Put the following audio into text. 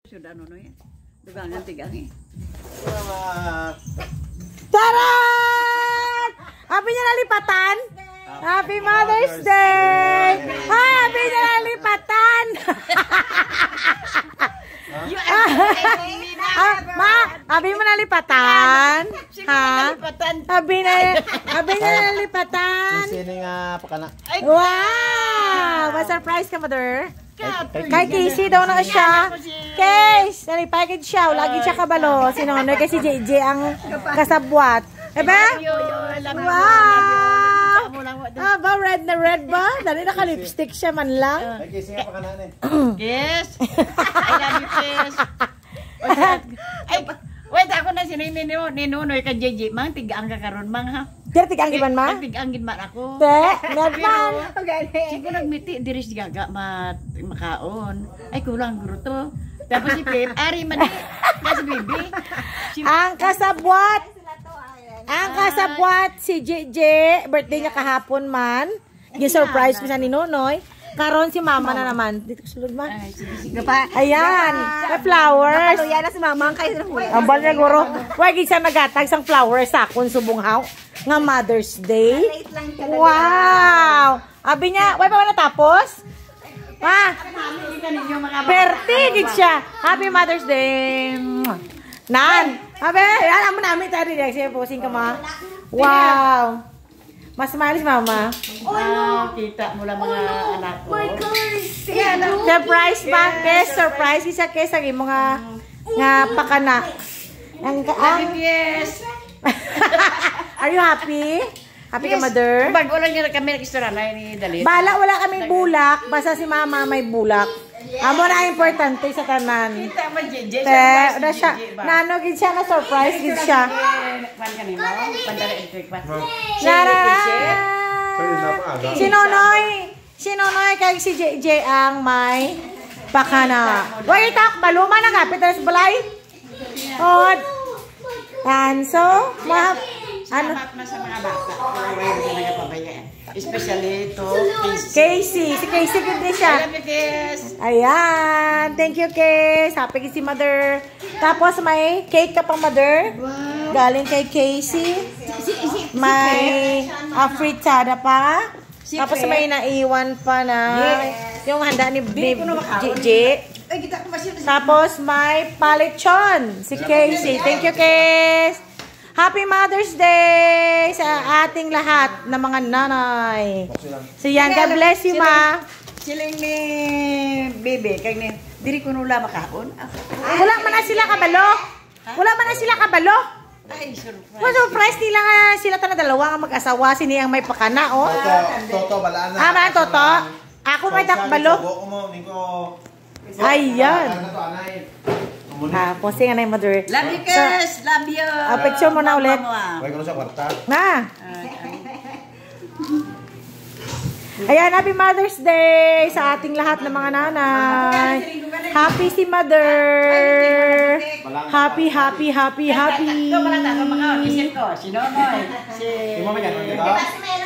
Sudah nono ya. Dugangan tigang eh. Taran! Happy niya nalipatan! Happy Mother's Day! Happy niya nalipatan! Ma, happy mo nalipatan? Ha? Happy niya nalipatan? Sino nga pakana? Wow! Ma-surprise ka, mother? Kay Casey daw na siya. Case, nalipagid siya. Lagi siya kabalo. Sinunod kasi JJ ang kasabwat. Eba? Wow! Ba, red na red ba? Dali naka-lipstick siya man lang. Kay Casey nga pakana eh. Yes. I love you, Kes. Ay, wait, ako na ninunoy ka JJ. Mang tigaan ka karon mang ha. Dira tigang giban ma? Tigaan gid man ako. Te, medman. Siguro nagmiti diri si Gaga makaon. Ay kulang guro to. Tapos si Pep, ari man si Bibi. Ang kasabwat si JJ, birthday niya kahapon man. Gi-surprise ko sa ni Nonoy. Karon si mama na naman. Dito sulod ma. Ayan, may flowers. Yan na si mama ang kayo. Ang bala guro. Wag siya nagatag sang flowers sa akon subunghaw nga Mother's Day. Wow! Abi niya, way pa ba natapos? Ma, birthday gid siya. Happy Mother's Day. Nan, abe, alam mo namin tayo direct siya posing ka ma. Wow. Mas malis mama. Kita mo lang mga anak ko. Surprise ba? Kes, surprise isa kes ang mga nga pakana. Yes. Are you happy? Happy ka, mother? Bago lang niya kami nag-istora na ni Dalit. Bala, wala kaming bulak. Basta si mama may bulak. Amo na importante sa tanan. Kita man JJ. Na siya. Nano gid siya na surprise gid siya. Pan kanino? Pandala electric pa. Si Nonoy kay si JJ ang may pakana. Wait, tak baluma na kapit sa balay. Od. And so, ano? Salamat na sa mga bata. Especially to Casey. Si Casey gid din siya. Ayan. Thank you, Case. Happy si mother. Tapos may cake ka pang mother. Galing kay Casey. May afritada pa. Tapos may naiwan pa na yung handa ni JJ. Tapos may palechon si Casey. Thank you, Case. Happy Mother's Day sa ating lahat na mga nanay. So yan, God bless you, ma. Siling ni Bebe, kag ni diri ko nula makaon. Wala man na sila kabalo. Wala man na sila kabalo. Ay, surprise. Well, surprise nila nga sila na dalawa nga mag-asawa. Sini ang may pakana, oh. Toto, balaan na. Man, Toto. Ako may takbalo. Ayan. Posting na yung mother. Love you, Kes. Love you. Picture mo na ulit. Huwag ko na sa kwarta. Na. Ayan, Happy Mother's Day sa ating lahat ng mga nanay. Happy si mother. Happy. Ito pala mga isip ko. Si Nonoy. Si... Imo ba yan?